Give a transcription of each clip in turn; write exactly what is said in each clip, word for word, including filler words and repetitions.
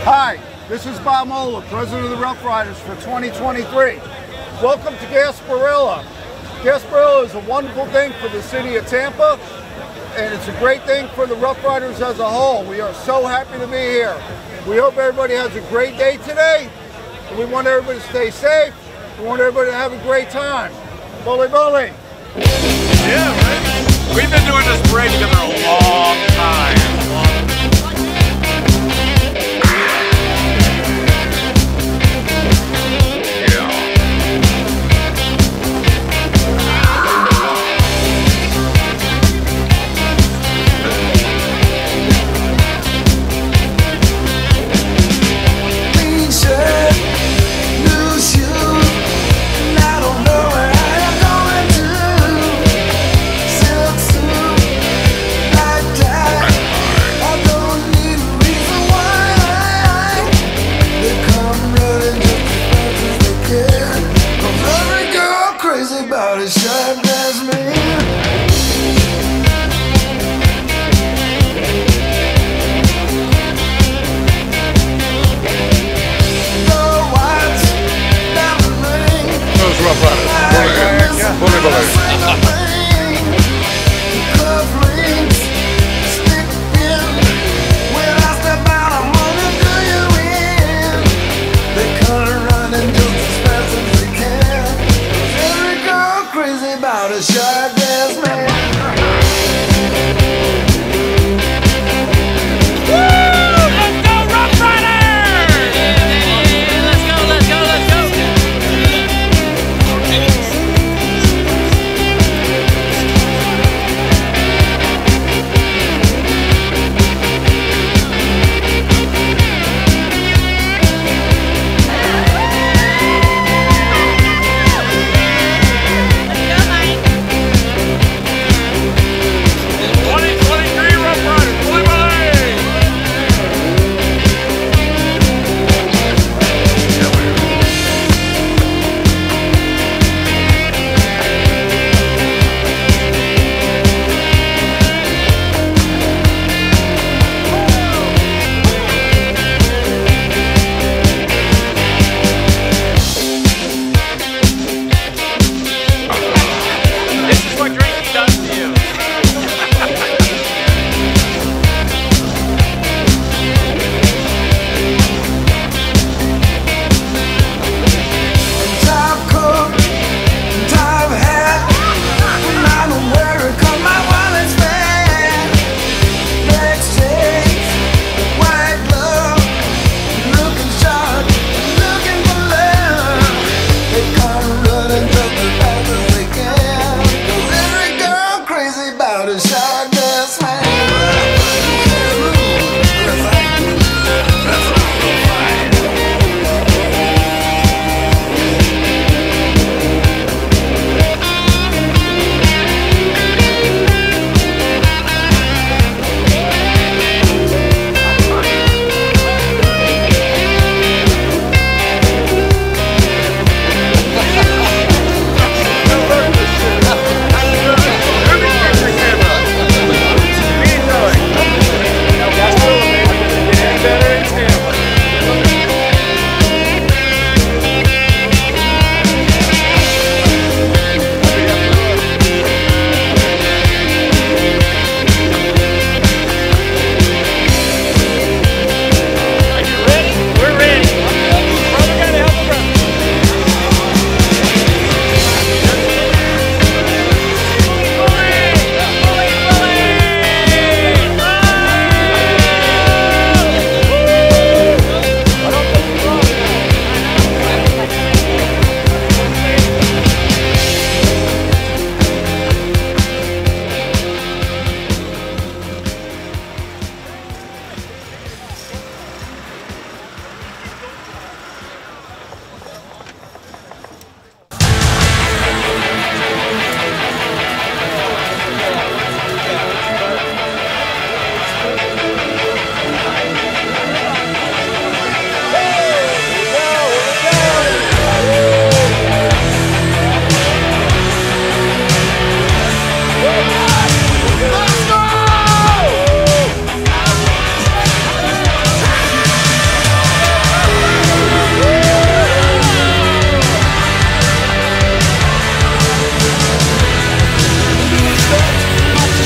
Hi, this is Bob Moeller, President of the Rough Riders for twenty twenty-three. Welcome to Gasparilla. Gasparilla is a wonderful thing for the city of Tampa, and it's a great thing for the Rough Riders as a whole. We are so happy to be here. We hope everybody has a great day today. We want everybody to stay safe. We want everybody to have a great time. Bully, bully. Yeah, right? We've been doing this parade together a long time.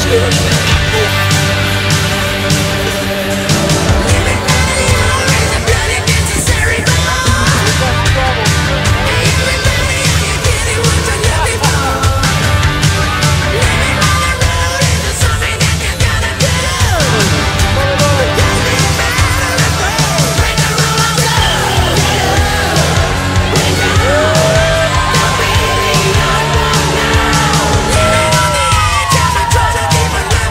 Living on the edge, I'm trying to keep it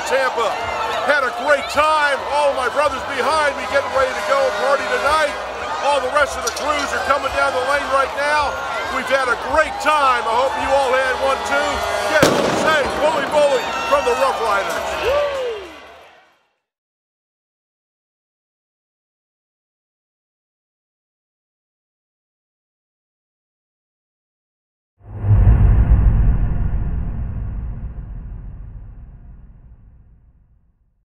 in Tampa. Had a great time. All of my brothers behind me getting ready to go party tonight. All the rest of the crews are coming down the lane right now. We've had a great time. I hope you all had one too. Get home safe. Bully, bully from the Rough Riders.